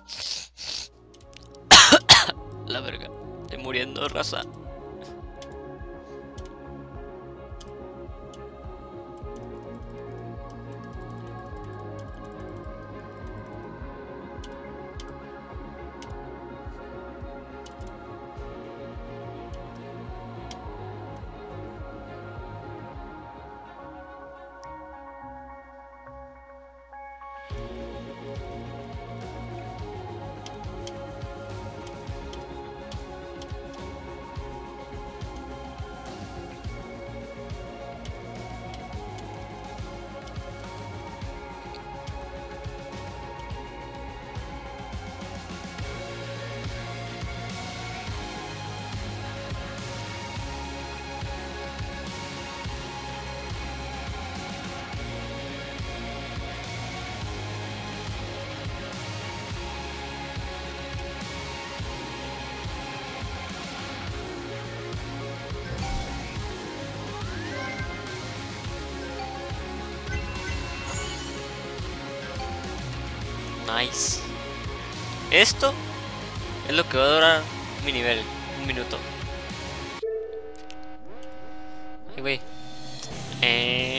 La verga. Estoy muriendo, raza. Nice. Esto es lo que va a durar mi nivel. Un minuto. Ay, güey.